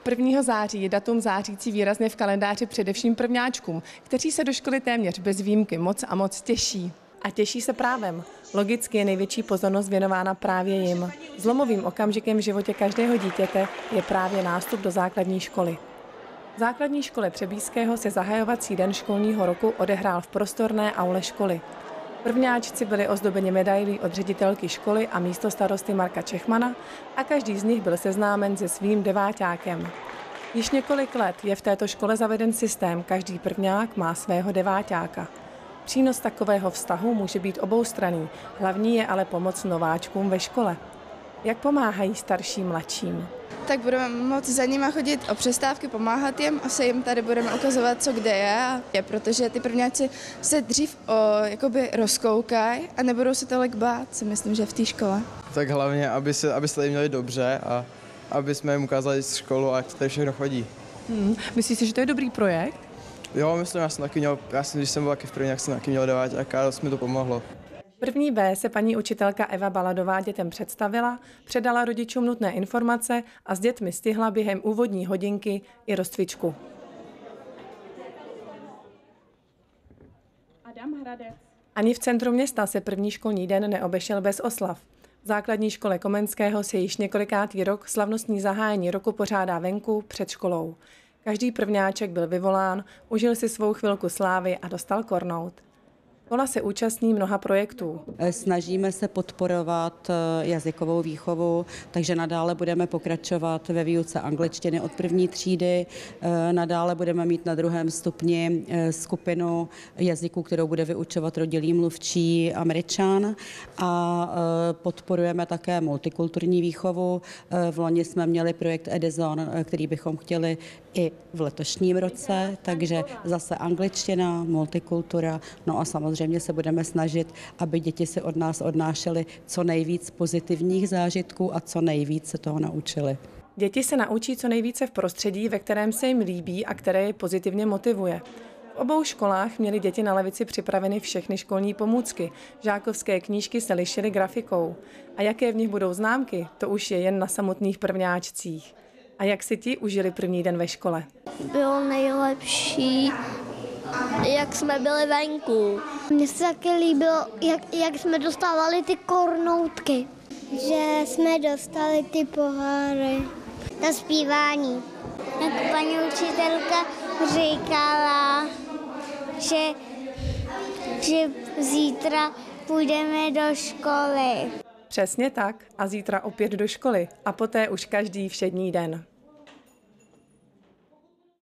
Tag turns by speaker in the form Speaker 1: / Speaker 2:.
Speaker 1: 1. září je datum zářící výrazně v kalendáři především prvňáčkům, kteří se do školy téměř bez výjimky moc a moc těší. A těší se právem. Logicky je největší pozornost věnována právě jim. Zlomovým okamžikem v životě každého dítěte je právě nástup do základní školy. V základní škole Třebíčského se zahajovací den školního roku odehrál v prostorné aule školy. Prvňáčci byli ozdobeni medailí od ředitelky školy a místostarosty Marka Čechmana a každý z nich byl seznámen se svým deváťákem. Již několik let je v této škole zaveden systém, každý prvňák má svého deváťáka. Přínos takového vztahu může být oboustranný, hlavní je ale pomoc nováčkům ve škole. Jak pomáhají starší mladším?
Speaker 2: Tak budeme moct za nima chodit o přestávky, pomáhat jim a se jim tady budeme ukazovat, co kde je, protože ty prvňáci se dřív rozkoukají a nebudou se tolik bát, si myslím, že v té škole.
Speaker 3: Tak hlavně, aby se tady měli dobře a aby jsme jim ukázali školu a tady všechno chodí.
Speaker 1: Myslíš si, že to je dobrý projekt?
Speaker 3: Jo, myslím, když jsem byl taky v první, jak jsem taky měl deváťáka a dost mi to pomohlo.
Speaker 1: První B se paní učitelka Eva Baladová dětem představila, předala rodičům nutné informace a s dětmi stihla během úvodní hodinky i rozcvičku.
Speaker 4: Adam Hradec.
Speaker 1: Ani v centru města se první školní den neobešel bez oslav. V základní škole Komenského se již několikátý rok slavnostní zahájení roku pořádá venku před školou. Každý prvňáček byl vyvolán, užil si svou chvilku slávy a dostal kornout. Škola se účastní mnoha projektů.
Speaker 5: Snažíme se podporovat jazykovou výchovu, takže nadále budeme pokračovat ve výuce angličtiny od první třídy. Nadále budeme mít na 2. stupni skupinu jazyků, kterou bude vyučovat rodilý mluvčí Američan. A podporujeme také multikulturní výchovu. V loni jsme měli projekt Edison, který bychom chtěli i v letošním roce, takže zase angličtina, multikultura, no a samozřejmě se budeme snažit, aby děti si od nás odnášely co nejvíc pozitivních zážitků a co nejvíc se toho naučili.
Speaker 1: Děti se naučí co nejvíce v prostředí, ve kterém se jim líbí a které je pozitivně motivuje. V obou školách měly děti na lavici připraveny všechny školní pomůcky. Žákovské knížky se lišily grafikou. A jaké v nich budou známky, to už je jen na samotných prvňáčcích. A jak si ti užili první den ve škole?
Speaker 6: Bylo nejlepší, jak jsme byli venku. Mně se taky líbilo, jak jsme dostávali ty kornoutky. Že jsme dostali ty poháry. Na zpívání. Jak paní učitelka říkala, že zítra půjdeme do školy.
Speaker 1: Přesně tak a zítra opět do školy a poté už každý všední den.